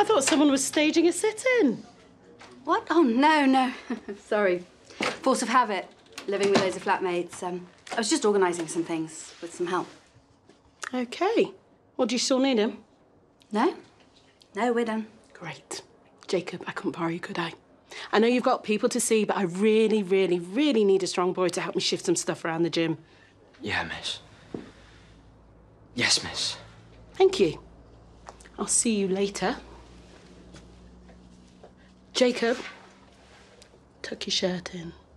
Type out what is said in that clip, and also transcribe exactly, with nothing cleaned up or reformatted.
thought someone was staging a sit-in. What? Oh, no, no. Sorry. Force of habit, living with loads of flatmates. Um, I was just organising some things with some help. OK. Well, do you still need him? No. No, we're done. Great. Jacob, I couldn't borrow you, could I? I know you've got people to see, but I really, really, really need a strong boy to help me shift some stuff around the gym. Yeah, miss. Yes, miss. Thank you. I'll see you later. Jacob, tuck your shirt in.